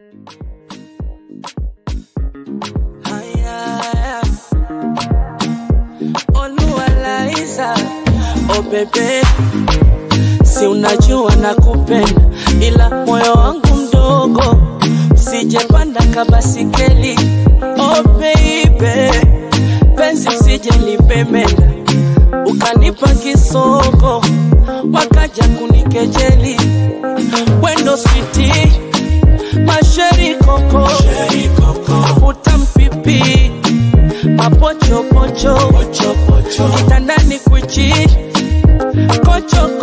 Oh bebe, si unajua nakupenda, ila moyo wangu mdogo, sijepanda kabasikeli. Oh baby, penzi usije nipemenda, ukanipa kisoko, wakaja kunikejeli. Wendo sweetie, masheri koko, utampipi, mapocho pocho, kitandani kuichi, kocho